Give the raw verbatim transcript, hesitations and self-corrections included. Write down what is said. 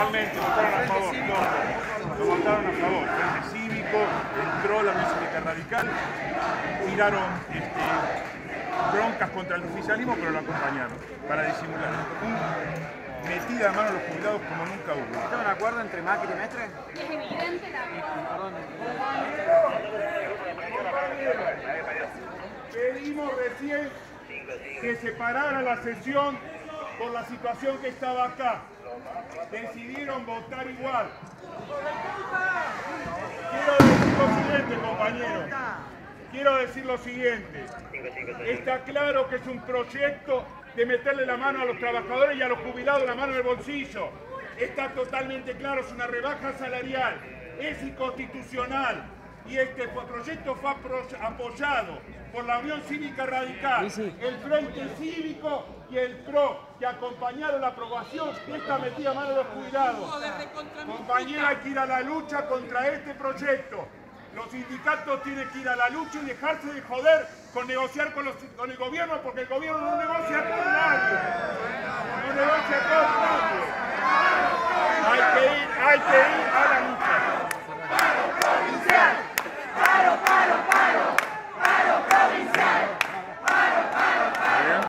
Igualmente, votaron a favor, todos. Lo votaron a favor. Frente Cívico, entró la Unión Cívica Radical, tiraron este, broncas contra el oficialismo, pero lo acompañaron para disimular. Un metida de mano a los jubilados como nunca hubo. ¿Está un acuerdo entre Macri y Mestre? Es evidente la... Perdón. Pedimos recién que se parara la sesión por la situación que estaba acá. Decidieron votar igual. Quiero decir lo siguiente, compañeros. Quiero decir lo siguiente. Está claro que es un proyecto de meterle la mano a los trabajadores y a los jubilados la mano en el bolsillo. Está totalmente claro, es una rebaja salarial, es inconstitucional. Y este proyecto fue apoyado por la Unión Cívica Radical, sí, sí. el Frente Cívico y el P R O, que acompañaron la aprobación de esta metida a mano de los jubilados. Compañera, hay que ir a la lucha contra este proyecto. Los sindicatos tienen que ir a la lucha y dejarse de joder con negociar con, los, con el gobierno, porque el gobierno no negocia con nadie.